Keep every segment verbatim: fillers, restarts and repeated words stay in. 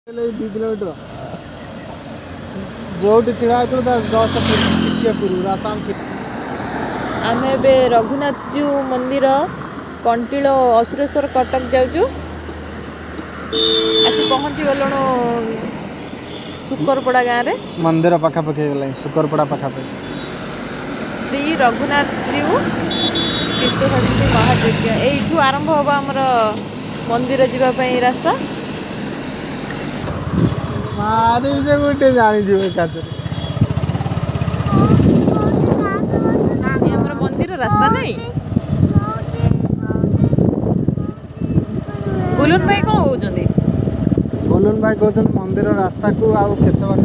दी kilometre जोटी छिड़ा दस टे पूर्व आसाम आम ए रघुनाथ जीव मंदिर कंटिल असुरेश्वर कटक जाऊँ आसी पहुँची गलुण सुकरपड़ा गाँव में मंदिर पाखापाखि गला सुकरपड़ा पाखापाखि श्री रघुनाथ जीव विश्वभारती महायज्ञ यू आरंभ हम आमर मंदिर जावाई रास्ता मारी गोटे जानी आमर मंदिर रास्ता नहीं गुलुन भाई कौन कहते गुलुन भाई कहते मंदिर रास्ता को आउ केते बाट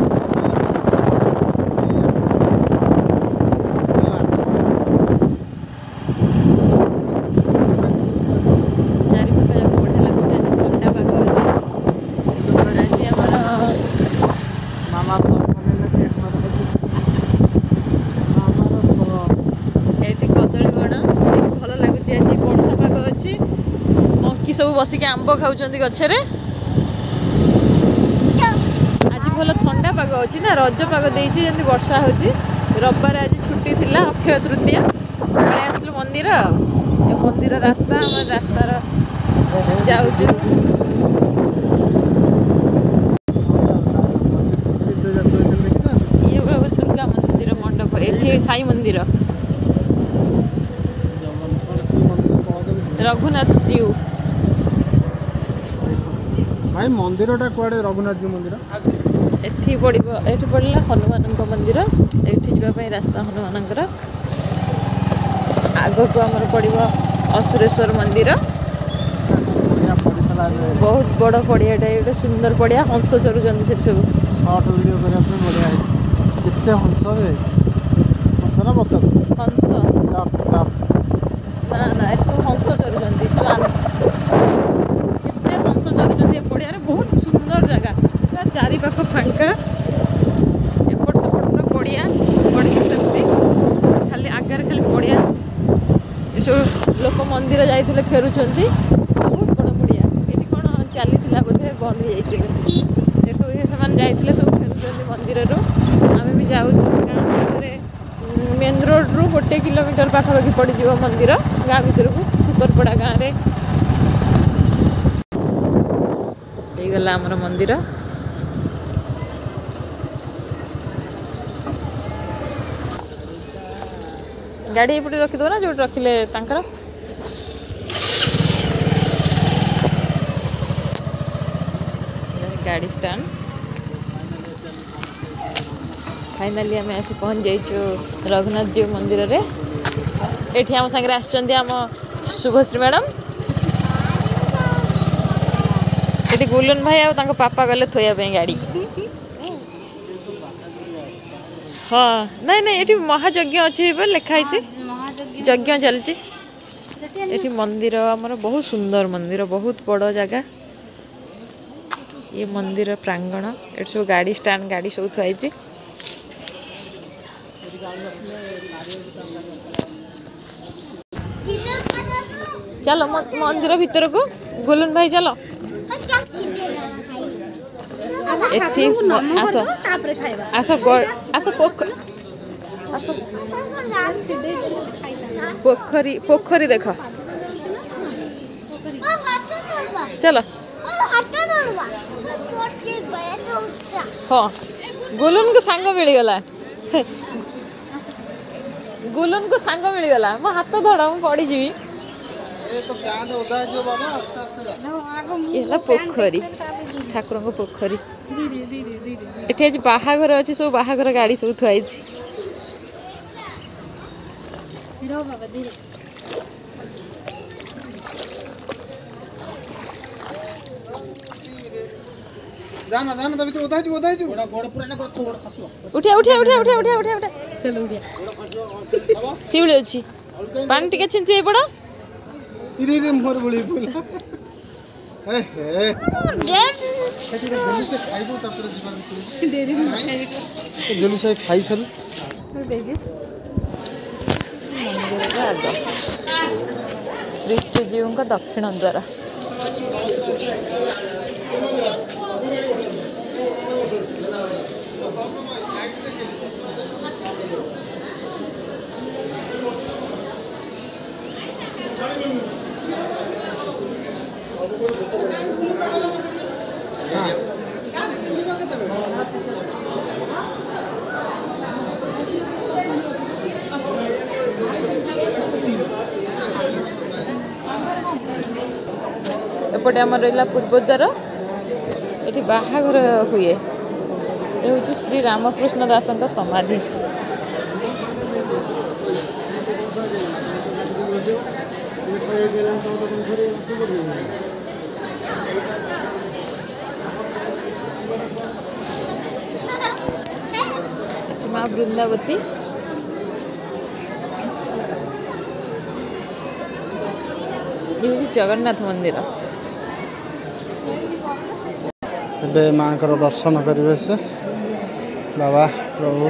सब बसिक आंब खाऊँ गचरे आज भल ठंडा पाग अच्छी ना रज पाग देती वर्षा हो रविवार आज छुट्टी थिला अक्षय तृतीया आसलु मंदिर मंदिर रास्ता आम रास्तार जाऊँ ये दुर्गा मंदिर मंडप ये साई मंदिर रघुनाथ जीव भाई मंदिरटा कुआड़े रघुनाथ जी मंदिर एठी पड़िबो एठी पड़ला हनुमान मंदिर एठी जावाई रास्ता हनुमान आग को आमर पड़िबो असुरेश्वर मंदिर बहुत बड़ पड़ियाटा ये सुंदर पड़िया हंस चरुचंद से सब शॉर्ट वीडियो करने बढ़िया कितने हंस हंस ना बतख हंस डक डक ना ना ये सब हंस चरुचंद स्वान पड़िया बहुत सुंदर जगह चारि पाख फांका एपट सेपट पड़िया पड़िया सेमती खाली आगे खाली पड़िया सब लोक मंदिर जाते फेरुंट बहुत बड़ पड़िया ये कौन चली बोधे बंद हो जाते सब जाते सब फेरुंट मंदिर आम भी जाऊँ गाँव मेन रोड रु गोटे किलोमीटर पाखापाखि पड़ज मंदिर गाँ भर को सुकरपड़ा गाँव में गला आमर मंदिर गाड़ी एपटे रखिद ना जो रखिले तांकर गाड़ी स्टैंड फाइनाली आम आसी पहुँच जाइचु रघुनाथ जीव मंदिर रे एठी आम संगे आछचंदी आम शुभश्री मैडम ये गुलुन भाई आ पापा गले थोया गाड़ी हाँ नहीं नहीं ये महायज्ञ अच्छी लिखाई यज्ञ चलती ये मंदिर आमर बहुत सुंदर मंदिर बहुत बड़ जगह ये मंदिर प्रांगण ये सब गाड़ी स्टैंड गाड़ी सब थुआई चलो मंदिर भीतर को गुलुन भाई चलो एठी आस आस आस आस पोखरी पोखरी देख चलो हाँ गुलुन को सांग मिलगला गुलुन को सांग मिलगला मो हाथ धड़ा मु पड़ी जीवी ये पोखरी ठाकुर पोखरी ये आज बाहाघर अच्छी सब बाहाघर गाड़ी सब थुआई जाना जाना तभी तो उठा जो उठा जो उठिया उठिया उठिया उठिया उठिया उठिया उठिया चलो उठिया सिउली अच्छी पानी टिके छिंची पड़ा इधर इधर मोर बड़ी फूल ए हे जल्दी से खाइबो तापर जीवा डेरी में खाइ जल्दी से खाइ सर देखि श्री श्री जीव का दक्षिण द्वार एपटे आम रहा पूर्वद्वार ये बाहाघर हुए ये हूँ श्री रामकृष्ण दासଙ୍କ समाधि। माँ वृंदावती ये हूँ जगन्नाथ मंदिर। ए माँ को दर्शन करेंगे से बाबा प्रभु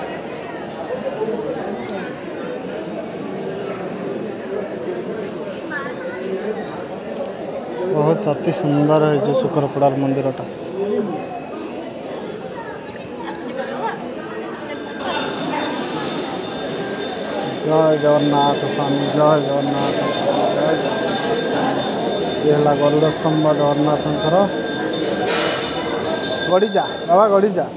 बहुत अति सुंदर है शुक्रपड़ार मंदिरटा। जय जगन्नाथ स्वामी जय जगन्नाथ ये है गरुड़ स्तंभ जगन्नाथंकर गड़ी जा बाबा गड़ी जा।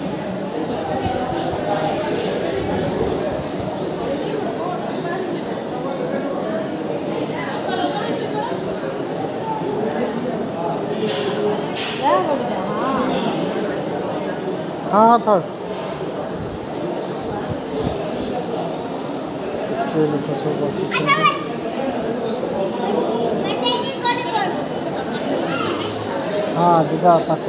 हाँ हाँ था लोग सब हाँ जा पाक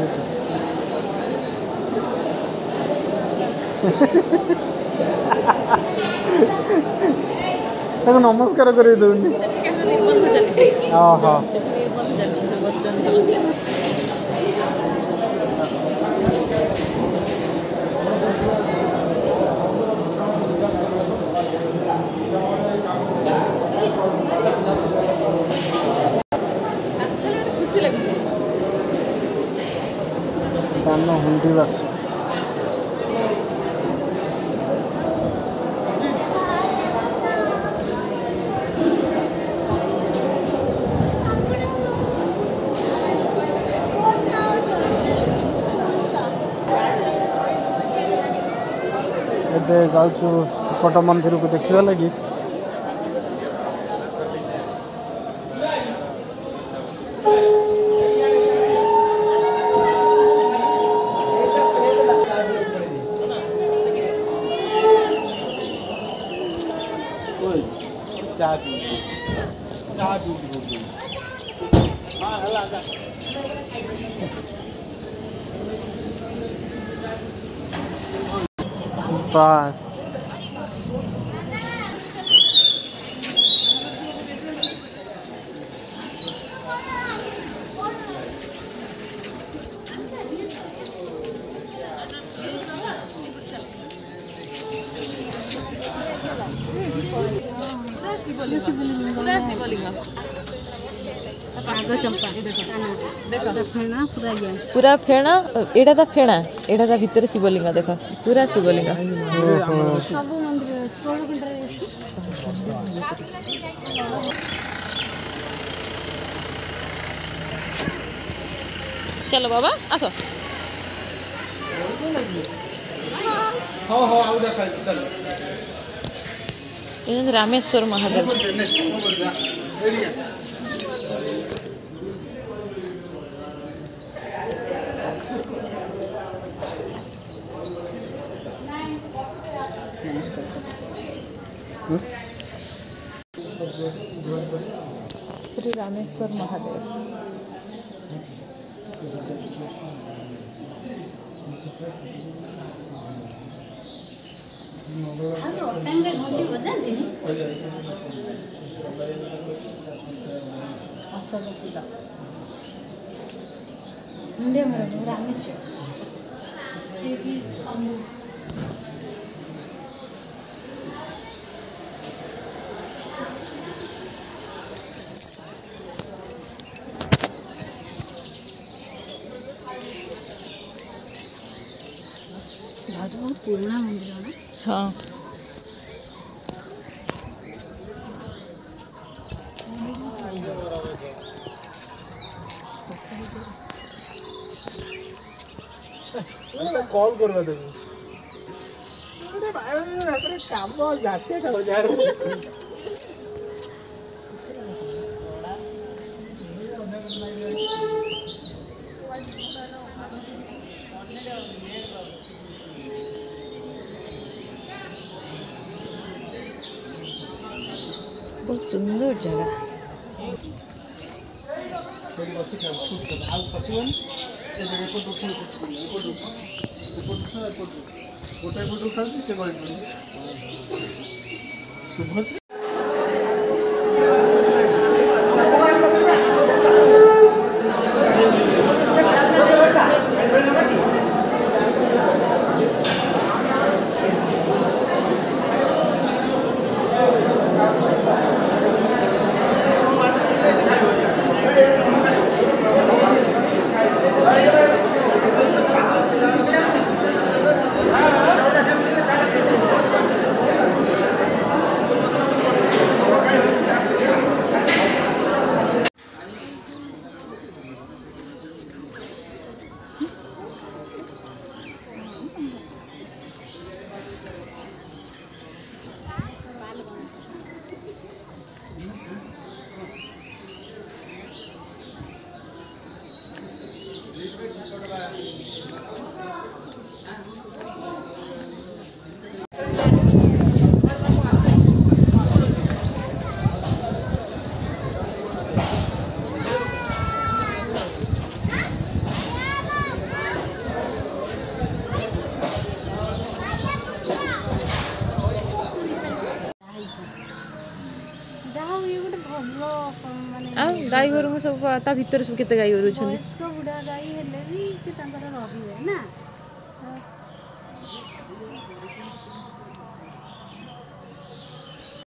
नमस्कार कर दौनी हाँ हाँ हुंडी बक्स जाऊँ सेपट मंदिर को देखा लगी बस पूरा फेणा एटा था फेणा एटा था भीतर शिवलिंग देख पूरा शिवलिंग चलो बाबा आसो रामेश्वर महादेव श्री रामेश्वर महादेव बहुत पुराना मंदिर है। हाँ कॉल करवा देबो अरे भाई रे काम जाते कर यार बहुत सुंदर जगह गाई गोरु सब ता भीतर सब केते गाई गोरु छन वयस्क बुढ़ा गाई हेले भी से तांकर रहिबे ना।